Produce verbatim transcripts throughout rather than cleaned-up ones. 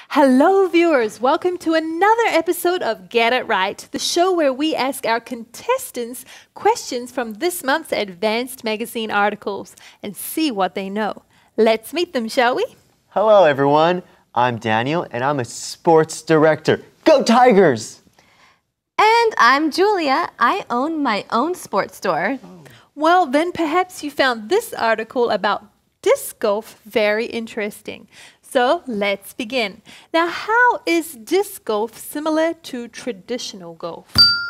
Hello, viewers. Welcome to another episode of Get It Right, the show where we ask our contestants questions from this month's Advanced Magazine articles and see what they know. Let's meet them, shall we? Hello, everyone. I'm Daniel, and I'm a sports director. Go Tigers! And I'm Julia. I own my own sports store. Oh. Well, then perhaps you found this article about disc golf very interesting. So let's begin. Now, how is disc golf similar to traditional golf?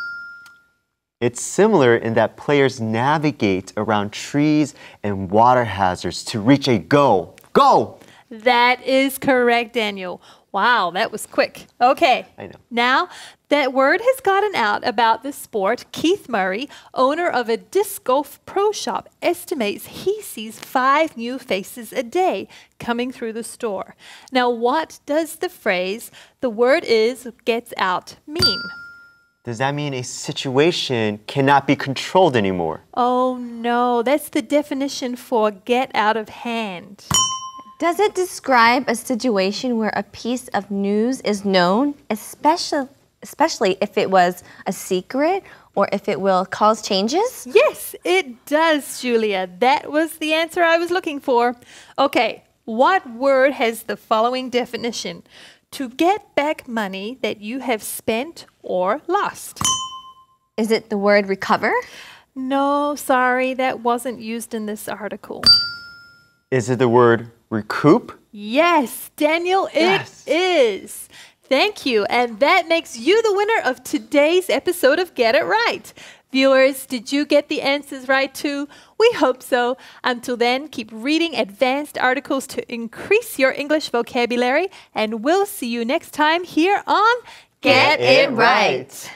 It's similar in that players navigate around trees and water hazards to reach a goal. Go! That is correct, Daniel. Wow, that was quick. Okay. I know. Now that word has gotten out about the sport, Keith Murray, owner of a disc golf pro shop, estimates he sees five new faces a day coming through the store. Now, what does the phrase, the word is, gets out, mean? Does that mean a situation cannot be controlled anymore? Oh, no. That's the definition for get out of hand. Does it describe a situation where a piece of news is known, especially, especially if it was a secret or if it will cause changes? Yes, it does, Julia. That was the answer I was looking for. Okay, what word has the following definition? To get back money that you have spent or lost. Is it the word recover? No, sorry, that wasn't used in this article. Is it the word recoup? Yes, Daniel, it Yes. is. Thank you. And that makes you the winner of today's episode of Get It Right. Viewers, did you get the answers right too? We hope so. Until then, keep reading advanced articles to increase your English vocabulary, and we'll see you next time here on Get It Right.